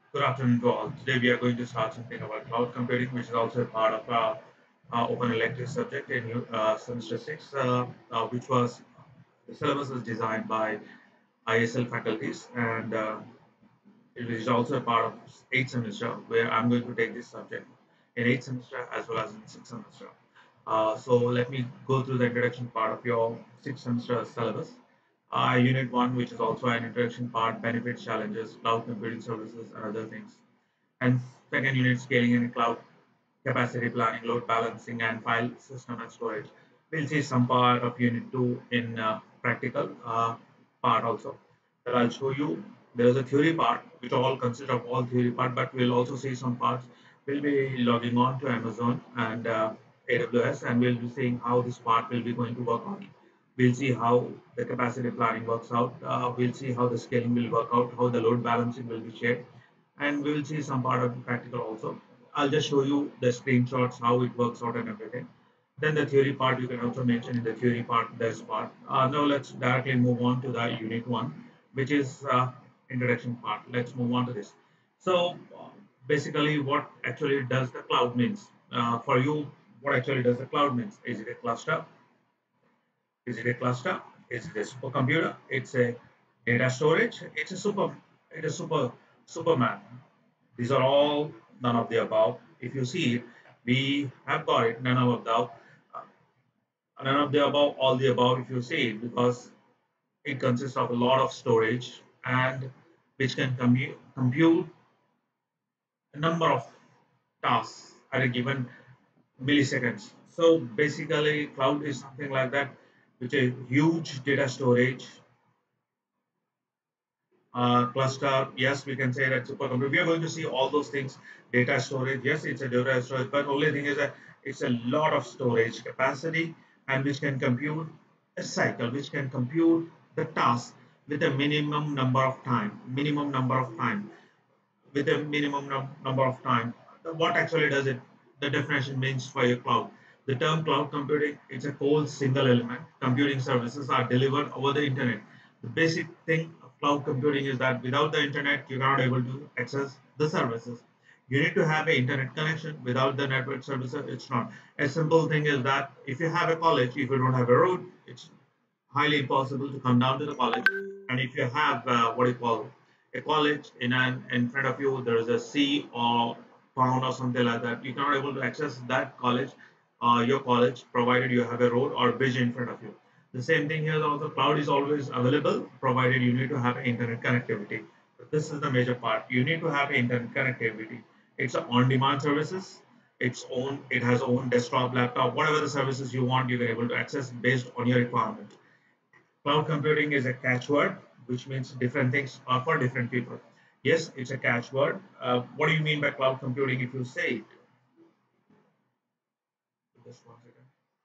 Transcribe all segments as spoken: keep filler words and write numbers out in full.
Good afternoon to all. Today we are going to start something about cloud computing, which is also a part of our uh, open elective subject in uh, semester six, uh, uh, which was the syllabus was designed by I S L faculties, and uh, it is also a part of eighth semester where I'm going to take this subject in eighth semester as well as in sixth semester. Uh, so let me go through the introduction part of your sixth semester syllabus. Uh, unit one, which is also an introduction part, benefits, challenges, cloud computing services, and other things. And second unit, scaling in cloud capacity planning, load balancing, and file system and storage. We'll see some part of unit two in uh, practical uh, part also. That I'll show you. There is a theory part, which all consist of all theory part, but we'll also see some parts. We'll be logging on to Amazon and uh, A W S, and we'll be seeing how this part will be going to work on. We'll see how the capacity planning works out. Uh, we'll see how the scaling will work out, how the load balancing will be shared, and we will see some part of the practical also. I'll just show you the screenshots, how it works out and everything. Then the theory part, you can also mention in the theory part, this part. Uh, now let's directly move on to the unit one, which is uh, introduction part. Let's move on to this. So uh, basically what actually does the cloud means? Uh, for you, what actually does the cloud means? Is it a cluster? Is it a cluster? Is it a supercomputer? It's a data storage. It's a super. It's a super Superman. These are all none of the above. If you see it, we have got it none of the above. uh, None of the above, all the above. If you see it, because it consists of a lot of storage and which can commu- compute a number of tasks at a given milliseconds. So basically, cloud is something like that, which is huge data storage uh, cluster. Yes, we can say that supercomputer. We are going to see all those things. Data storage. Yes, it's a data storage, but only thing is that it's a lot of storage capacity and which can compute a cycle, which can compute the task with a minimum number of time, minimum number of time, with a minimum num- number of time. What actually does it? The definition means for your cloud. The term cloud computing, it's a cold single element. Computing services are delivered over the internet. The basic thing of cloud computing is that without the internet, you're not able to access the services. You need to have an internet connection. Without the network services, it's not. A simple thing is that if you have a college, if you don't have a road, it's highly impossible to come down to the college. And if you have uh, what you call a college in an in front of you, there is a sea or pond or something like that. You cannot able to access that college, uh, your college, provided you have a road or bridge in front of you. The same thing here. Also, cloud is always available, provided you need to have internet connectivity. This is the major part. You need to have internet connectivity. It's a on-demand services. Its own. It has own desktop, laptop, whatever the services you want, you can able to access based on your requirement. Cloud computing is a catchword, which means different things are for different people. Yes, it's a catchword. Uh, what do you mean by cloud computing if you say it? Just one second.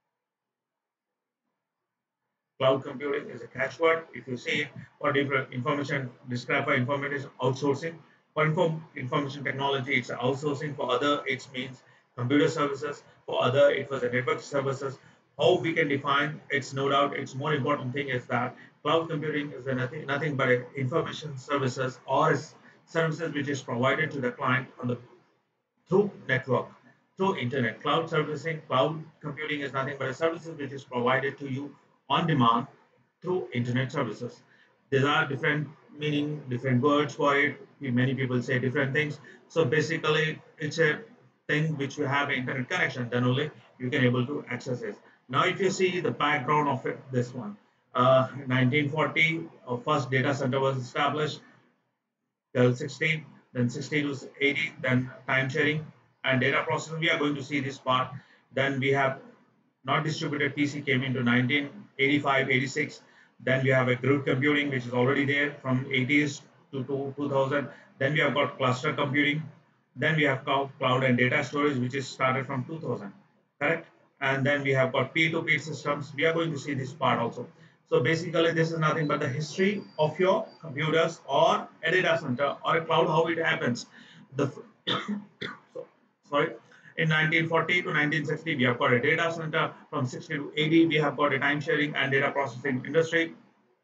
Cloud computing is a catchword. If you say it, for different information, describe for information outsourcing. For inform, information technology, it's outsourcing. For other, it means computer services. For other, it was a network services. How we can define it's no doubt. It's more important thing is that cloud computing is a nothing nothing but a information services or services which is provided to the client on the through network, through internet. Cloud servicing, cloud computing is nothing but a services which is provided to you on demand through internet services. There are different meaning, different words for it. Many people say different things. So basically, it's a thing which you have an internet connection, then only you can able to access it. Now, if you see the background of it, this one, uh, nineteen forty, our first data center was established till sixteen, then sixteen to eighty, then time sharing and data processing. We are going to see this part. Then we have not distributed P C came into nineteen eighty-five, eighty-six. Then we have a grid computing, which is already there from eighties to, to two thousand. Then we have got cluster computing. Then we have cloud, cloud and data storage, which is started from two thousand. Correct? And then we have got P two P systems. We are going to see this part also. So basically, this is nothing but the history of your computers or a data center or a cloud, how it happens. The so, sorry, in nineteen forty to nineteen sixty, we have got a data center. From sixty to eighty, we have got a time sharing and data processing industry.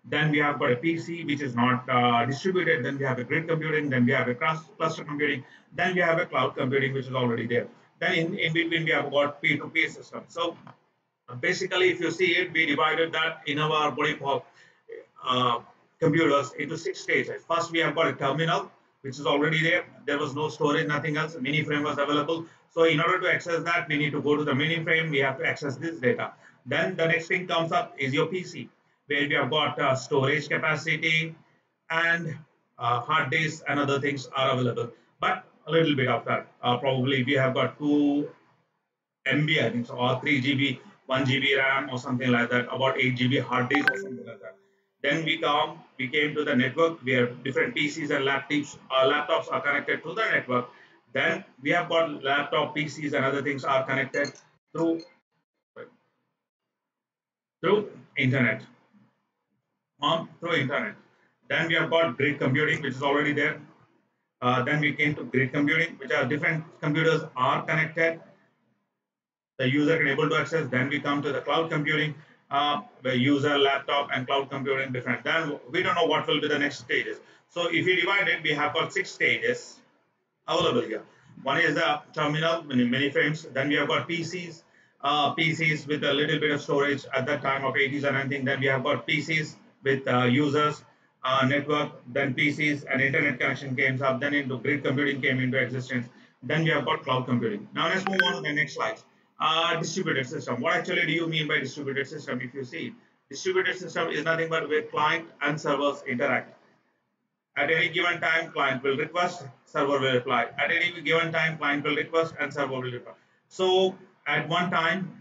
Then we have got a P C which is not uh, distributed. Then we have a grid computing. Then we have a cluster computing. Then we have a cloud computing which is already there. Then in, in between we have got P two P system. So basically, if you see it, we divided that in our what do you call uh, computers into six stages. First, we have got a terminal, which is already there. There was no storage, nothing else. Mini frame was available. So in order to access that, we need to go to the mini frame. We have to access this data. Then the next thing comes up is your P C, where we have got uh, storage capacity and uh, hard disks and other things are available. But a little bit of that. Uh, probably we have got two M B, I think, so, or three G B, one G B RAM, or something like that, about eight G B hard disk or something like that. Then we come, we came to the network where different P Cs and laptops, uh, laptops are connected to the network. Then we have got laptop, P Cs, and other things are connected through through internet, um, through internet. Then we have got grid computing, which is already there. Uh, then we came to grid computing, which are different computers are connected, the user can able to access. Then we come to the cloud computing, uh, where user, laptop, and cloud computing different. Then we don't know what will be the next stages. So if we divide it, we have got six stages available here. One is the terminal, many, many frames. Then we have got P Cs, uh, P Cs with a little bit of storage at that time of eighties and anything. Then we have got P Cs with uh, users, uh, network, then P Cs and internet connection came up. Then into grid computing came into existence. Then we have got cloud computing. Now let's move on to the next slide. Uh, distributed system. What actually do you mean by distributed system? If you see, distributed system is nothing but where client and servers interact. At any given time, client will request, server will reply. At any given time, client will request and server will reply. So at one time,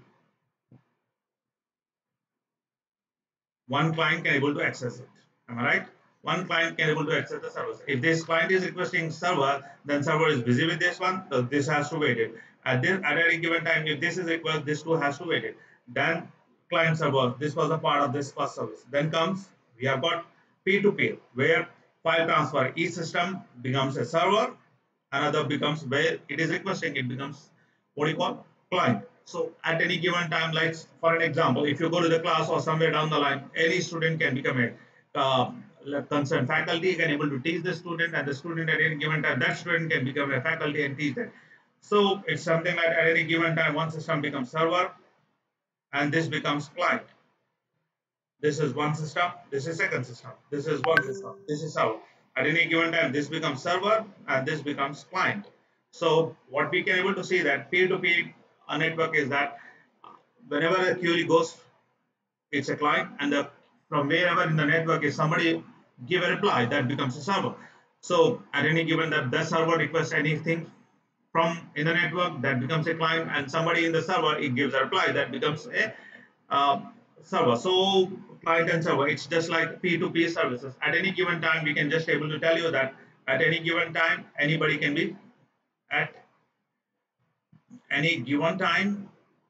one client can able to access it. Am I right? One client can able to access the server. If this client is requesting server, then server is busy with this one, so this has to wait it. At this at any given time, if this is request, this too has to wait it. Then client server, this was a part of this first service. Then comes we have got P2P, where file transfer, each system becomes a server, another becomes where it is requesting, it becomes what do you call client. So at any given time, like for an example, if you go to the class or somewhere down the line, any student can become a uh, concerned faculty, can able to teach the student, and the student at any given time, that student can become a faculty and teach them. So it's something like at any given time, one system becomes server, and this becomes client. This is one system, this is second system, this is one system, this is how. At any given time, this becomes server and this becomes client. So what we can able to see that peer-to-peer -peer network is that whenever a query goes, it's a client, and the, from wherever in the network is somebody give a reply, that becomes a server. So at any given that the server requests anything from in the network, that becomes a client, and somebody in the server it gives a reply, that becomes a uh, server. So client and server, it's just like P two P services. At any given time, we can just able to tell you that at any given time, anybody can be at any given time,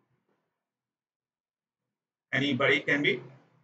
anybody can be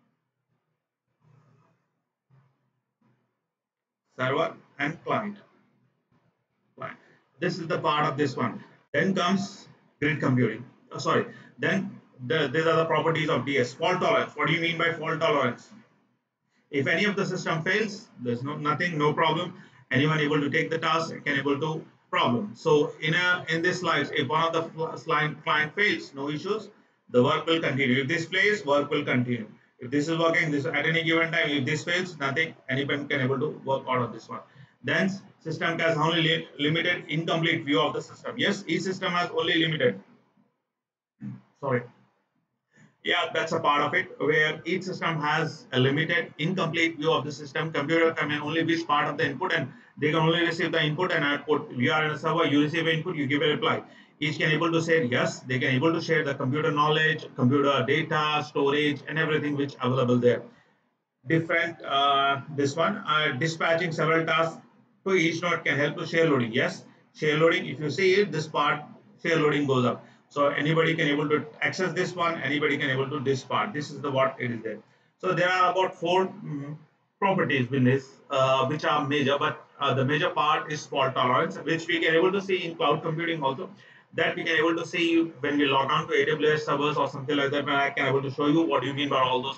server and client. Client. This is the part of this one. Then comes grid computing. Oh, sorry. Then the, these are the properties of D S. Fault tolerance. What do you mean by fault tolerance? If any of the system fails, there's no nothing, no problem. Anyone able to take the task can able to problem. So in a in this slides, if one of the client client fails, no issues, the work will continue. If this fails, work will continue. If this is working, this at any given time, if this fails, nothing, anyone can able to work out of this one. Then system has only li limited incomplete view of the system. Yes, each system has only limited. Sorry. Yeah, that's a part of it, where each system has a limited, incomplete view of the system. Computer can only be part of the input, and they can only receive the input and output. You are in a server, you receive input, you give a reply. Each can able to say yes, they can able to share the computer knowledge, computer data, storage, and everything which available there. Different, uh, this one, uh, dispatching several tasks to each node can help to share loading. Yes, share loading, if you see it, this part, share loading goes up. So anybody can able to access this one, anybody can able to this part. This is the what it is there. So there are about four mm, properties in this, uh, which are major, but uh, the major part is fault tolerance, which we can able to see in cloud computing also. That we can able to see when we log on to A W S servers or something like that, and I can able to show you what do you mean by all those things.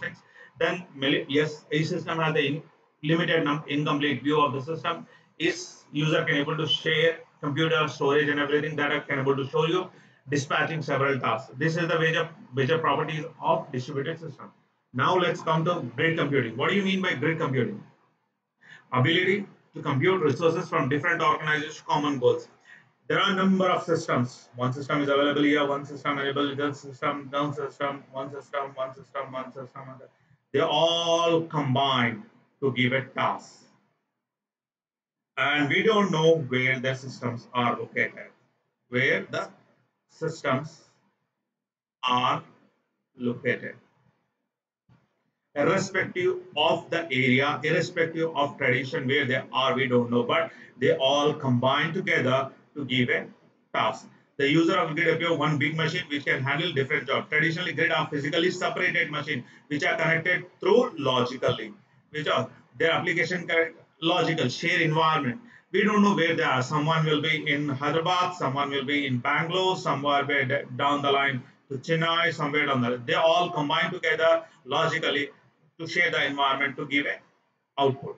then yes, a system has a limited incomplete view of the system. Is user can able to share computer storage and everything that I can able to show you dispatching several tasks. This is the major major properties of distributed system. Now let's come to grid computing. What do you mean by grid computing? Ability to compute resources from different organizations' common goals. There are a number of systems. One system is available here, one system available, this system, down system, one system, one system, one system. They all combine to give a task. And we don't know where the systems are located, where the systems are located. Irrespective of the area, irrespective of tradition where they are, we don't know, but they all combine together to give a task. The user of grid appear one big machine which can handle different jobs. Traditionally, grid are physically separated machines which are connected through logically, which are their application correct, logical, shared environment. We don't know where they are. Someone will be in Hyderabad, someone will be in Bangalore, somewhere down the line to Chennai, somewhere down the line. They all combine together logically to share the environment to give a output.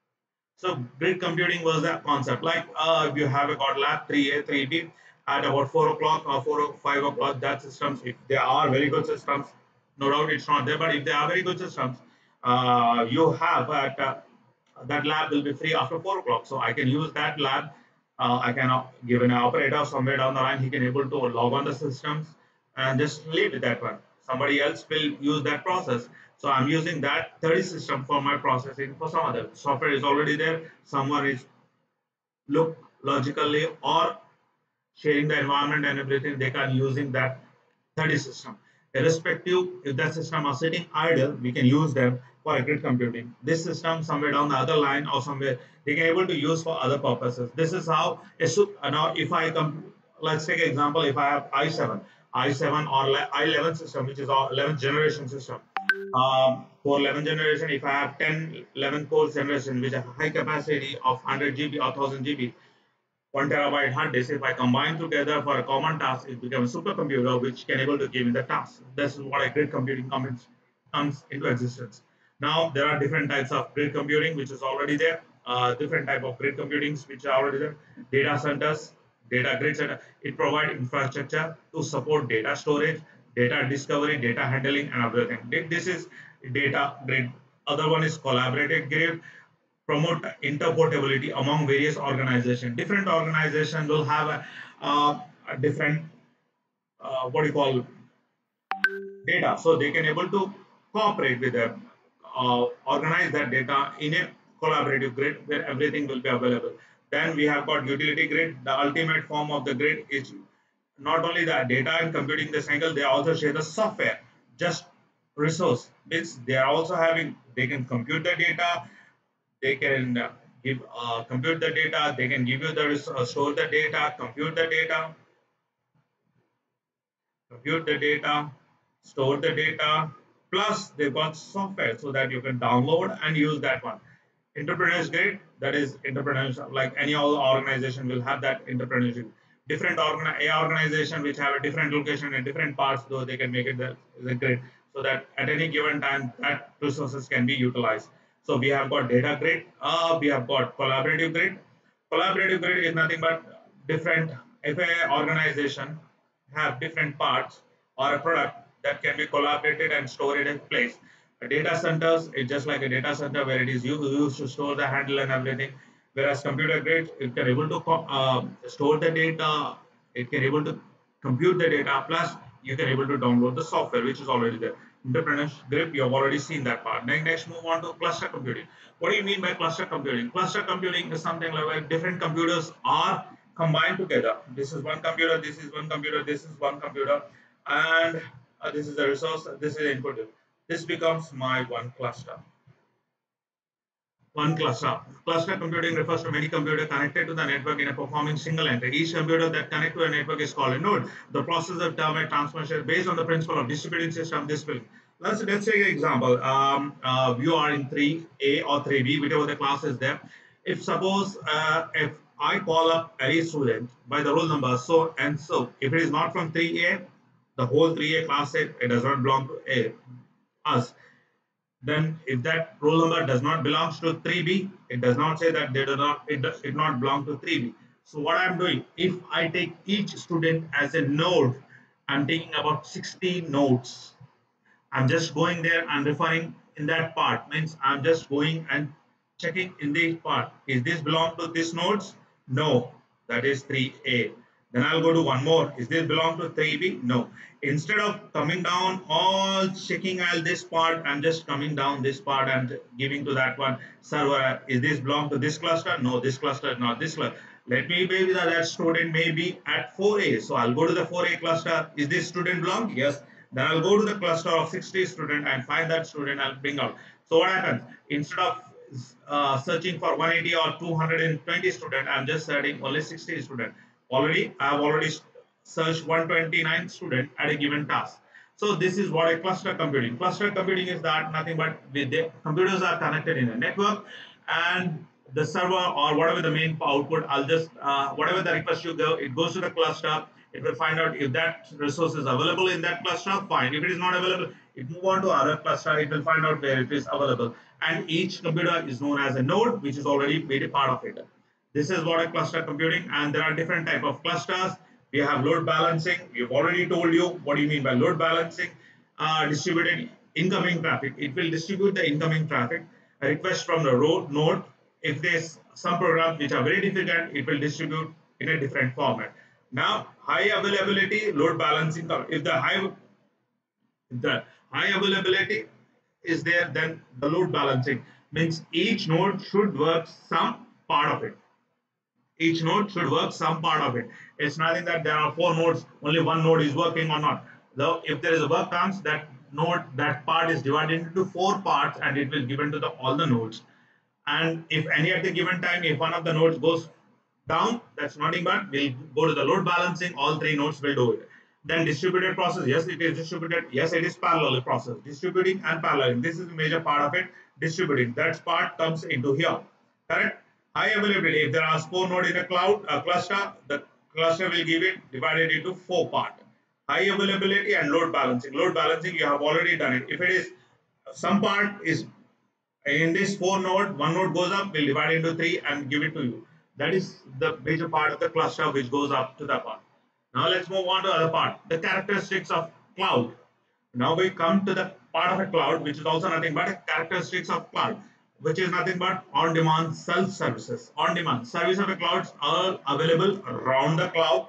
So grid computing was the concept. Like uh, if you have a got lab three A, three B at about four o'clock or four or five o'clock, that systems, if they are very good systems, no doubt it's not there, but if they are very good systems, uh, you have at uh, that lab will be free after four o'clock. So I can use that lab. Uh, I can uh, give an operator somewhere down the line. He can able to log on the systems and just leave with that one. Somebody else will use that process. So I'm using that thirty system for my processing for some other software is already there. Someone is look logically or sharing the environment and everything. They can using that thirty system. Irrespective if that system are sitting idle, we can use them for grid computing. This system somewhere down the other line or somewhere they can able to use for other purposes. This is how a uh, now if I come, let's take an example. If I have i seven, i seven or i eleven system, which is our eleventh generation system. Um, for eleventh generation, if I have ten, eleven core generation, which have high capacity of one hundred G B or one thousand G B, one terabyte hard disk, if I combine together for a common task, it becomes a supercomputer which can able to give me the task. This is what a grid computing comes, comes into existence. Now there are different types of grid computing which is already there. Uh, different type of grid computings which are already there. Data centers, data grid center. It provides infrastructure to support data storage, data discovery, data handling, and everything. This is data grid. Other one is collaborative grid, promote interportability among various organizations. Different organizations will have a, uh, a different uh, what do you call data, so they can able to cooperate with them, uh, organize that data in a collaborative grid where everything will be available. Then we have got utility grid. The ultimate form of the grid is not only the data and computing the cycle, they also share the software, just resource means they are also having, they can compute the data, they can uh, give uh, compute the data, they can give you the uh, store the data, compute the data, compute the data, store the data, plus they've got software so that you can download and use that one. Entrepreneurs Grid, that is entrepreneurs, like any other organization will have that entrepreneurship. Different organ a organization which have a different location and different parts, though they can make it the, the grid so that at any given time that resources can be utilized. So we have got data grid, uh, we have got collaborative grid. Collaborative grid is nothing but different, if a organization have different parts or a product that can be collaborated and stored in place. A data centers is just like a data center where it is used to store the handle and everything. Whereas computer grade, it can able to uh, store the data, it can able to compute the data, plus you can able to download the software which is already there. Entrepreneurs grip, you have already seen that part. Next, next move on to cluster computing. What do you mean by cluster computing? Cluster computing is something like where different computers are combined together. This is one computer, this is one computer, this is one computer, and uh, this is the resource, this is input. This becomes my one cluster. One cluster. Cluster computing refers to many computers connected to the network in a performing single entry. Each computer that connects to a network is called a node. The process of term and transmission based on the principle of distributed system. This will let's let's take an example. Um, uh, you are in three A or three B, whichever the class is there. If suppose uh, if I call up any student by the roll number so and so, if it is not from three A, the whole three A class set, it does not belong to A us. then if that roll number does not belongs to three B, it does not say that they do not it does it not belong to three B. So what I'm doing, if I take each student as a node, I'm taking about sixty nodes. I'm just going there and referring in that part. Means I'm just going and checking in this part. Is this belong to this nodes? No, that is three A. Then I'll go to one more. Is this belong to three B? No. Instead of coming down all checking all this part, I'm just coming down this part and giving to that one server. Is this belong to this cluster? No, this cluster is not this cluster. Let me maybe that, that student may be at four A. So I'll go to the four A cluster. Is this student belong? Yes. Then I'll go to the cluster of sixty student and find that student. I'll bring out. So what happens? Instead of uh, searching for one eighty or two hundred twenty student, I'm just searching only sixty student. Already, I have already searched one hundred twenty-nine student at a given task. So this is what a cluster computing. Cluster computing is that nothing but with the computers are connected in a network, and the server or whatever the main output, I'll just uh, whatever the request you go, it goes to the cluster. It will find out if that resource is available in that cluster, fine. If it is not available, it move on to other cluster. It will find out where it is available. And each computer is known as a node, which is already made a part of it. This is what a cluster computing, and there are different type of clusters. We have load balancing. We've already told you what do you mean by load balancing. Uh, distributed incoming traffic. It will distribute the incoming traffic. A request from the road node. If there's some programs which are very difficult, it will distribute in a different format. Now, high availability load balancing. If the high if the high availability is there, then the load balancing means each node should work some part of it. Each node should work some part of it. It's nothing that there are four nodes, only one node is working or not. Though if there is a work comes, that node, that part is divided into four parts and it will given to the all the nodes. And if any at the given time, if one of the nodes goes down, that's nothing but we'll go to the load balancing, all three nodes will do it. Then distributed process, yes, it is distributed, yes, it is parallel process, distributing and paralleling. This is the major part of it, distributing. That part comes into here, correct? High availability, if there are four nodes in a cloud, a cluster, the cluster will give it divided into four parts. High availability and load balancing. Load balancing, you have already done it. If it is some part is in this four node, one node goes up, we'll divide into three and give it to you. That is the major part of the cluster which goes up to that part. Now let's move on to the other part, the characteristics of cloud. Now we come to the part of a cloud, which is also nothing but characteristics of cloud, which is nothing but on-demand self-services. On-demand service of a clouds are available around the cloud,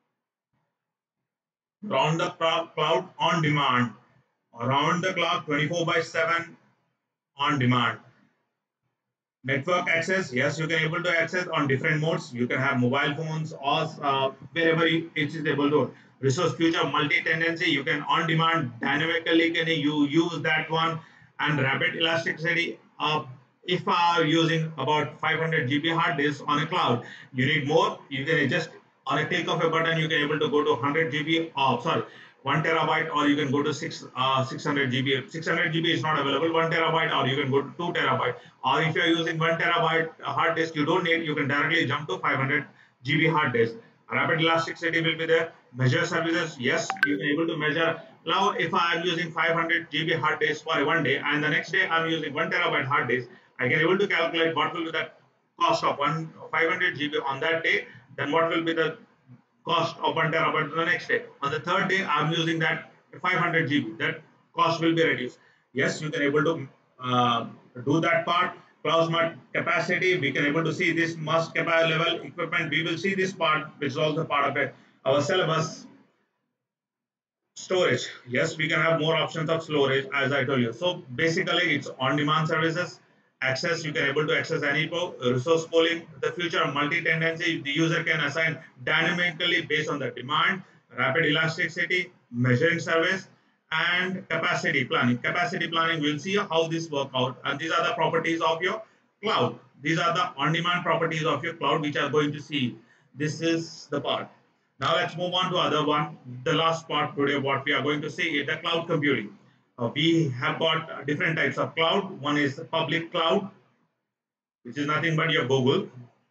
around the cloud on demand, around the clock, twenty-four by seven on demand. Network access, yes, you can able to access on different modes. You can have mobile phones or uh, wherever it is able to. Resource future multi-tenancy, you can on demand dynamically can you use that one. And rapid elasticity, uh, if are using about five hundred G B hard disk on a cloud, you need more, you can just on a click of a button you can able to go to one hundred G B, oh sorry, one terabyte, or you can go to six uh, six hundred G B. six hundred G B is not available. One terabyte, or you can go to two terabyte. Or if you are using one terabyte hard disk, you don't need. You can directly jump to five hundred G B hard disk. Rapid elasticity will be there. Measure services, yes, you can able to measure. Now, if I am using five hundred G B hard disk for one day, and the next day I am using one terabyte hard disk, I can able to calculate what will be the cost of one five hundred G B on that day. Then what will be the cost of one terabyte the next day. On the third day, I'm using that five hundred G B. That cost will be reduced. Yes, you can able to uh, do that part. Cloud capacity, we can able to see this must capacity level equipment. We will see this part, which is also part of it. Our syllabus. Storage, yes, we can have more options of storage as I told you. So basically it's on-demand services. Access, you can able to access any resource pooling. The future multi-tenancy, the user can assign dynamically based on the demand. Rapid elasticity, measuring service, and capacity planning. Capacity planning, we'll see how this work out, and these are the properties of your cloud. These are the on-demand properties of your cloud which are going to see. This is the part. Now let's move on to other one. The last part today, what we are going to see is the cloud computing. Uh, we have got different types of cloud. One is the public cloud, which is nothing but your Google,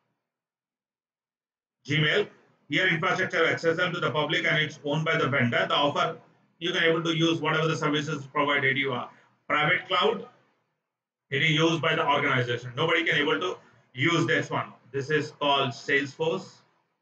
Gmail. Here infrastructure accessible to the public and it's owned by the vendor. The offer, you can able to use whatever the services provided you are. Private cloud, It is used by the organization. Nobody can able to use this one. This is called Salesforce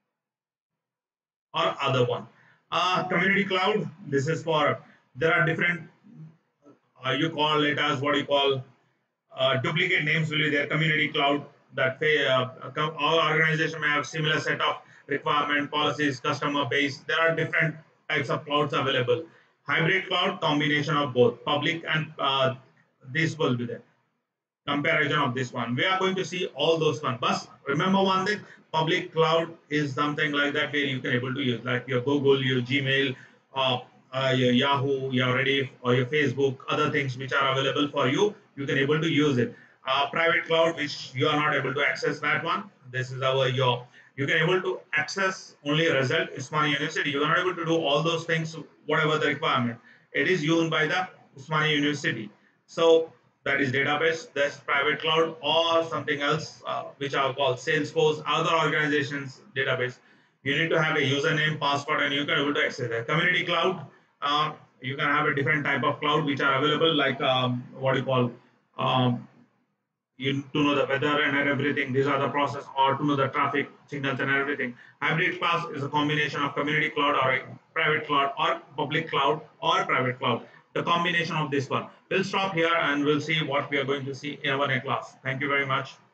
or other one. Uh, community cloud. This is for, there are different. Uh, you call it as what you call uh, duplicate names will be there. Community cloud, that uh, all organization may have similar set of requirement policies, customer base. There are different types of clouds available. Hybrid cloud, combination of both public and uh, this will be there. Comparison of this one, we are going to see all those one. But remember one thing, public cloud is something like that where you can able to use like your Google, your Gmail, uh, uh, your Yahoo, your Reddit, or your Facebook, other things which are available for you, you can able to use it. Uh, private cloud, which you are not able to access that one, this is our your, you can able to access only a result Usmania University. You are not able to do all those things, whatever the requirement. It is used by the Usmania University. So that is database, that's private cloud, or something else uh, which are called Salesforce, other organizations database. You need to have a username, password, and you can able to access that. Community cloud, uh, you can have a different type of cloud which are available, like um, what you call um, you to know the weather and everything. These are the process, or to know the traffic signals and everything. Hybrid class is a combination of community cloud or a private cloud or public cloud or private cloud. The combination of this one. We'll stop here and we'll see what we are going to see in our next class. Thank you very much.